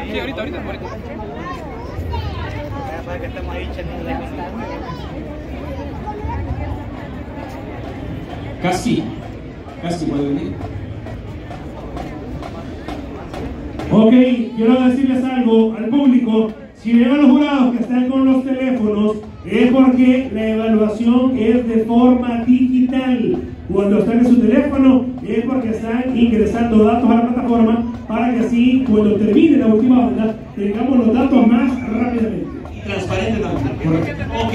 Sí, ahorita. Para que estamos ahí echando. Casi puede venir. Ok, quiero decirles algo al público. Si ven a los jurados que están con los teléfonos, es porque la evaluación es de forma digital. Cuando están en su teléfono, es porque están ingresando datos a la plataforma para que así, cuando termine la última ronda, tengamos los datos más rápidamente. Y transparente también. Correcto. Ok.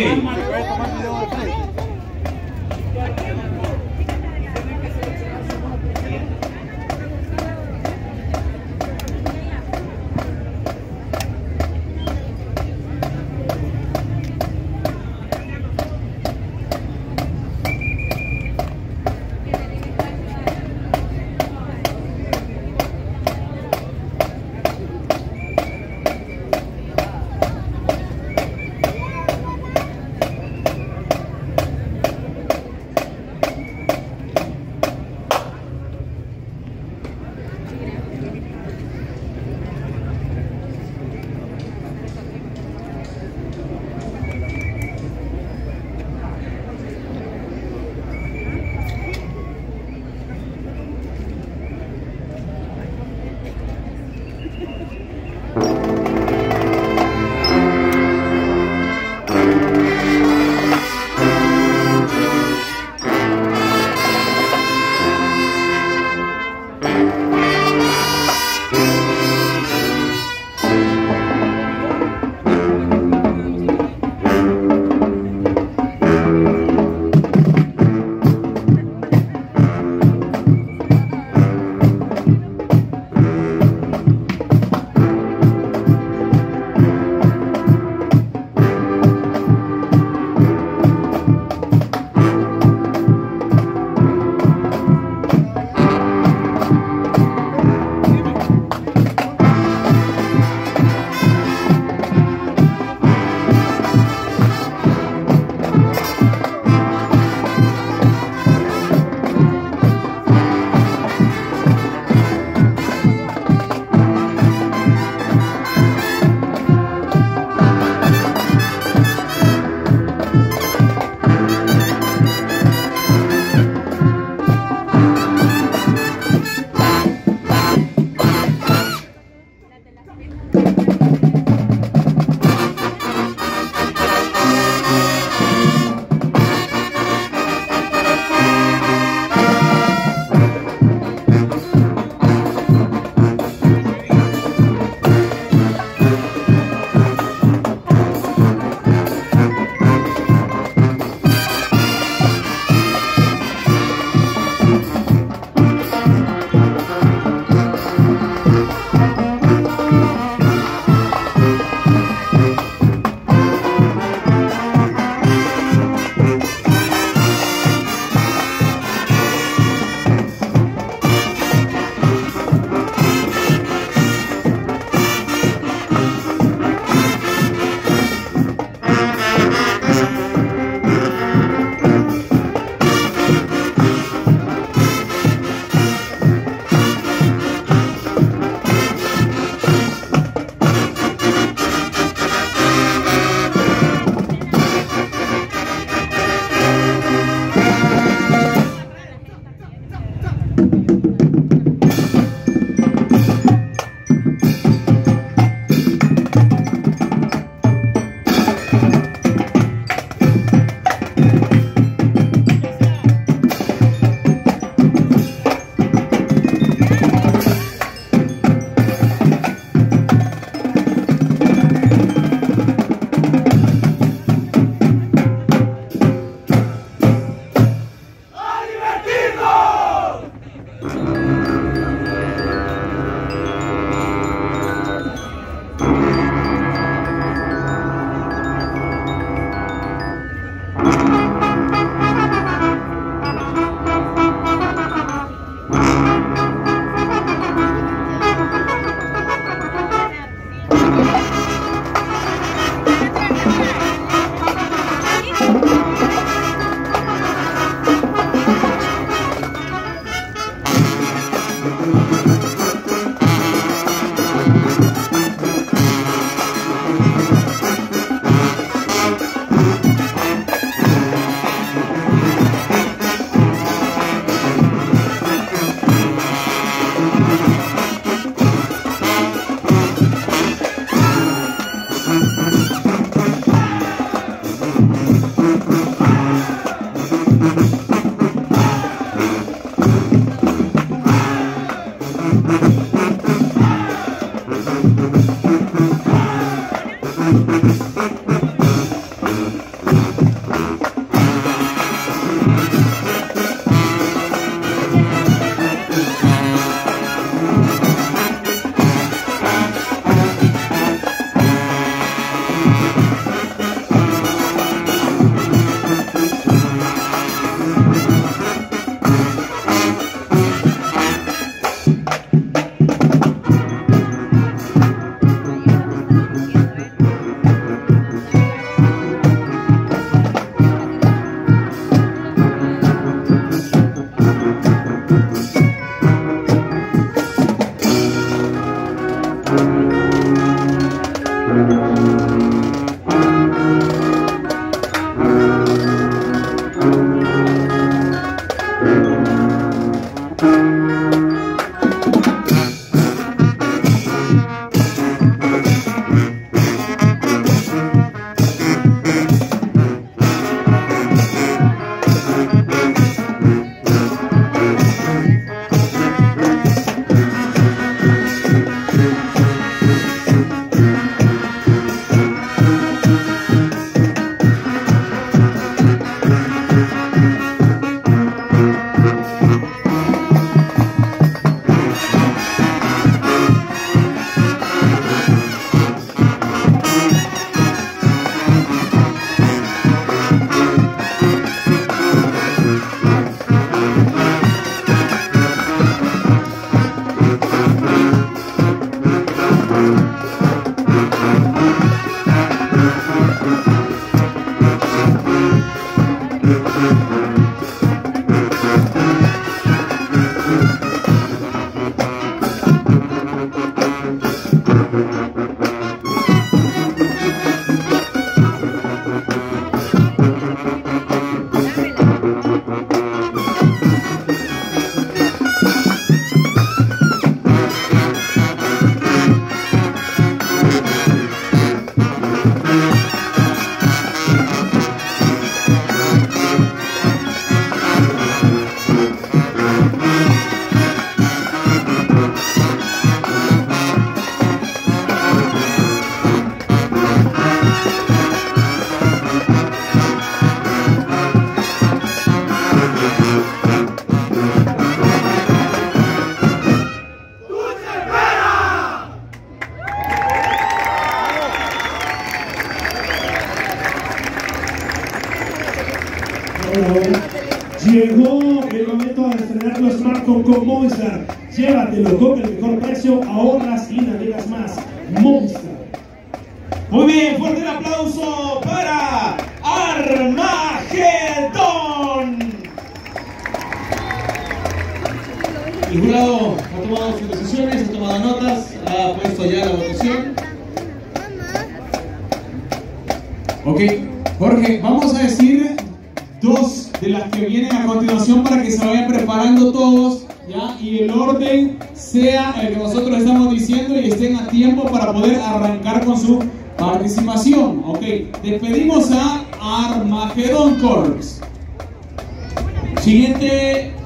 Llegó el momento de estrenar tu smartphone con Movistar. Llévatelo con el mejor precio, ahorras y navegas más. Movistar. Muy bien, fuerte el aplauso para Armagedón. El jurado ha tomado sus decisiones, ha tomado notas, ha puesto ya la votación. Ok, Jorge, vamos a decir dos de las que vienen a continuación para que se vayan preparando todos, ¿ya? Y el orden sea el que nosotros estamos diciendo y estén a tiempo para poder arrancar con su participación. Ok, despedimos a Armagedón Corps. Siguiente